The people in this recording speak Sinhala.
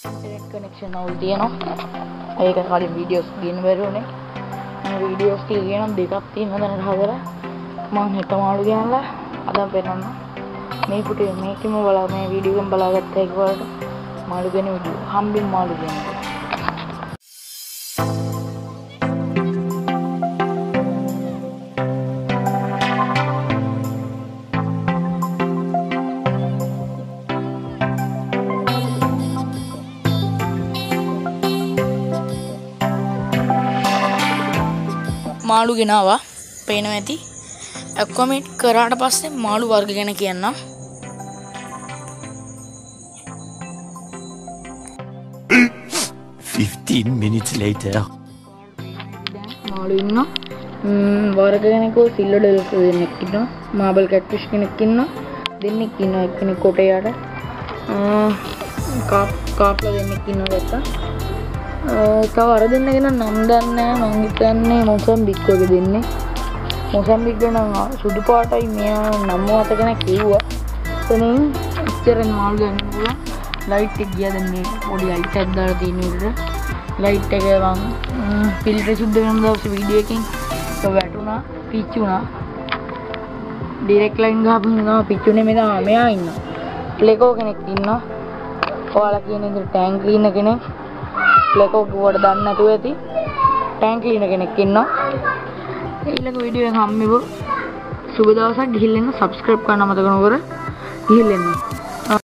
इंटरनेट कनेक्शन අවුල් තියෙනවා. ඒක කලින් වීඩියෝස් ගින්න බැරුනේ. මම වීඩියෝස් කියනවා දෙකක් තියෙනවා දැන් හදලා. මම හෙට මාළු ගියනලා අද පෙන්නන්න. මේ පුටේ මේකෙම බලලා මේ වීඩියෝ එකම බලාගත්තා ඒක වලට මාළු ගෙන වීඩියෝ. හම්බින් මාළු ගෙනවා. මාළු ගෙනාවා පේනවා ඇති ඇක්වමේට් කරාට පස්සේ මාළු වර්ග ගැන කියන්නම් 15 minutes later මාළු ඉන්න වර්ග ගැන කෝ සිල්ලෝ ඩෙල්ස් දෙන්නෙක් ඉන්නවා මාබල් කැට්ෆිෂ් කෙනෙක් ඉන්නවා දෙන්නෙක් ඉන්නවා එක්කෙනෙක් කොටයට කාප්ලා දෙන්නෙක් ඉන්නවා දැක්කා තව අර දෙන්න ගැන නම් දන්නේ නැහැ මං හිතන්නේ මොසම්බික් වගේ දෙන්නේ මොසම්බික් ගැන සුදු පාටයි මෙයා නම් මතක නැහැ කිව්වා එතනින් ඉච්චරෙන් මාළු ගන්න පුළුවන් ලයිට් එක ගියා දැන් මේ පොඩි ලයිට් එකක් දාලා තියෙන විදිහට ලයිට් එක මං ෆිල්ටර් සුද්ධ කරන දවසේ වීඩියෝ එකකින් වැටුණා පිච්චුණා ඩිරෙක්ට් ලයින් ගහපු නිසා පිච්චුනේ මෙයා ඉන්නවා ප්ලේකෝ කෙනෙක් ඉන්නවා ඔයාලා කියන විදිහට ටැංක් ක්ලීනර් කෙනෙක් ලෙකෝ කිව්වට දන්නේ නැතුව ඇති ටැංක් ක්ලීනර් කෙනෙක් ඉන්නවා ඊළඟ වීඩියෝ එක හම්බෙමු සුබ දවසක් ගිහින් එන්න සබ්ස්ක්‍රයිබ් කරන්න මතක නොකර ගිහින් එන්න